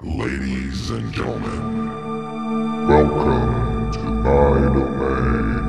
Ladies and gentlemen, welcome to my domain.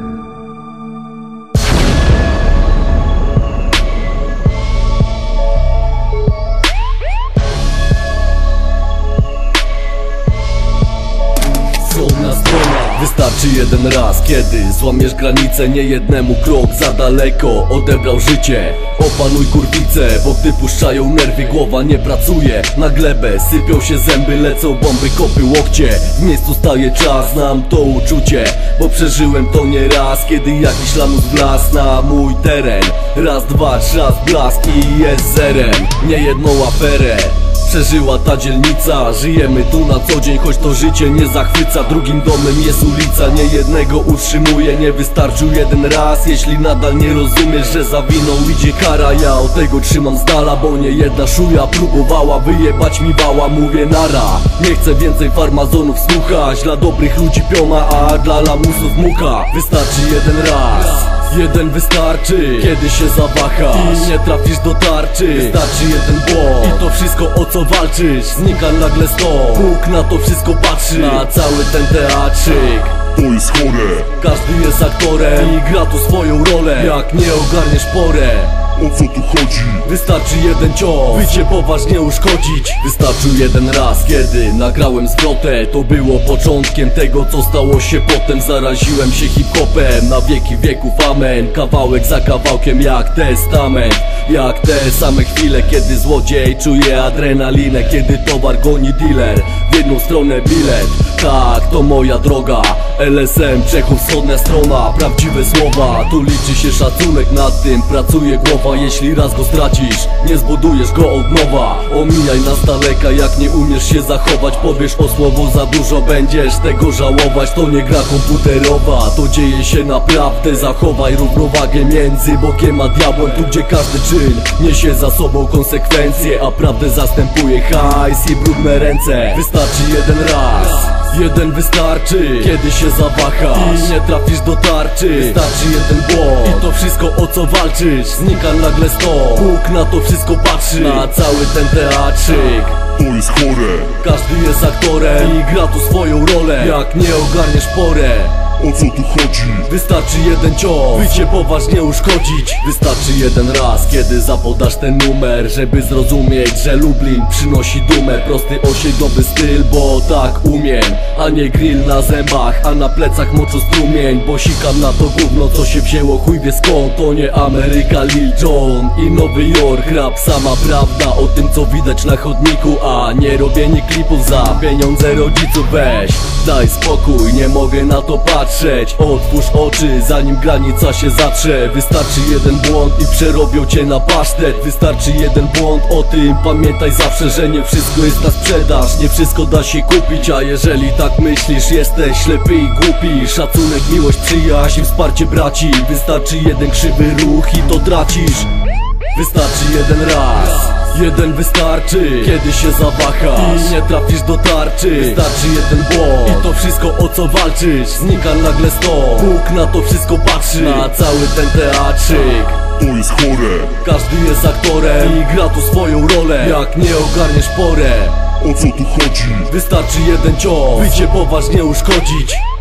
Słowna strona, wystarczy jeden raz, kiedy złamiesz granicę, nie jednemu krok za daleko odebrał życie. Opanuj kurwicę, bo gdy puszczają nerwy, głowa nie pracuje. Na glebę sypią się zęby, lecą bomby, kopy, łokcie. W miejscu staje czas, znam to uczucie, bo przeżyłem to nie raz, kiedy jakiś lamus wlazł na mój teren. Raz, dwa, raz blask i jest zerem. Nie jedną aferę przeżyła ta dzielnica. Żyjemy tu na co dzień, choć to życie nie zachwyca. Drugim domem jest ulica, nie jednego utrzymuje. Nie wystarczył jeden raz, jeśli nadal nie rozumiesz, że za winą idzie kara. Ja od tego trzymam z dala, bo nie jedna szuja próbowała wyjebać mi wała. Mówię nara, nie chcę więcej farmazonów słuchać. Dla dobrych ludzi piona, a dla lamusów muka. Wystarczy jeden raz, jeden wystarczy, kiedy się zawahasz i nie trafisz do tarczy. Wystarczy jeden błąd i to wszystko, o co walczysz, znika nagle stąd. Bóg na to wszystko patrzy, na cały ten teatrzyk. To jest chore. Każdy jest aktorem i gra tu swoją rolę. Jak nie ogarniesz porę, O co tu chodzi? wystarczy jeden cios, by cię poważnie uszkodzić. Wystarczył jeden raz, kiedy nagrałem zwrotę. To było początkiem tego, co stało się potem. Zaraziłem się hip-hopem na wieki wieków, amen. Kawałek za kawałkiem jak testament. Jak te same chwile, kiedy złodziej czuje adrenalinę, kiedy towar goni dealer w jedną stronę bilet. Tak, to moja droga, LSM, Czechów, wschodnia strona. Prawdziwe słowa, tu liczy się szacunek, nad tym pracuje głowa. Jeśli raz go stracisz, nie zbudujesz go od nowa. Omijaj nas daleka, jak nie umiesz się zachować. Powiesz o słowo za dużo, będziesz tego żałować. To nie gra komputerowa, to dzieje się naprawdę. Zachowaj równowagę między Bogiem a diabłem. Tu gdzie każdy czyn niesie za sobą konsekwencje, a prawdę zastępuje hajs i brudne ręce. Wystarczy jeden raz, jeden wystarczy, kiedy się zawahasz i nie trafisz do tarczy. Wystarczy jeden błąd i to wszystko, o co walczysz, znika nagle stąd. Bóg na to wszystko patrzy, na cały ten teatrzyk. To jest chore. Każdy jest aktorem i gra tu swoją rolę. Jak nie ogarniesz porę, O co tu chodzi? wystarczy jeden cios, by cię poważnie uszkodzić. Wystarczy jeden raz, kiedy zapodasz ten numer, żeby zrozumieć, że Lublin przynosi dumę. Prosty osiedlowy styl, bo tak umiem, a nie grill na zębach, a na plecach moczostrumień. Bo sikam na to gówno, co się wzięło, chuj wie skąd. To nie Ameryka, Lil Jon i Nowy Jork. Rap sama prawda o tym, co widać na chodniku, a nie robienie klipów za pieniądze rodziców. Weź, daj spokój, nie mogę na to patrzeć. Otwórz oczy, zanim granica się zatrze. Wystarczy jeden błąd i przerobią cię na pasztet. Wystarczy jeden błąd, o tym pamiętaj zawsze, że nie wszystko jest na sprzedaż, nie wszystko da się kupić. A jeżeli tak myślisz, jesteś ślepy i głupi. Szacunek, miłość, przyjaźń, wsparcie braci. Wystarczy jeden krzywy ruch i to tracisz. Wystarczy jeden raz, jeden wystarczy, kiedy się zawahasz i nie trafisz do tarczy. Wystarczy jeden błąd i to wszystko, o co walczysz, znika nagle stąd. Bóg na to wszystko patrzy, na cały ten teatrzyk. To jest chore. Każdy jest aktorem i gra tu swoją rolę. Jak nie ogarniesz porę, O co tu chodzi? wystarczy jeden cios, by cię poważnie uszkodzić.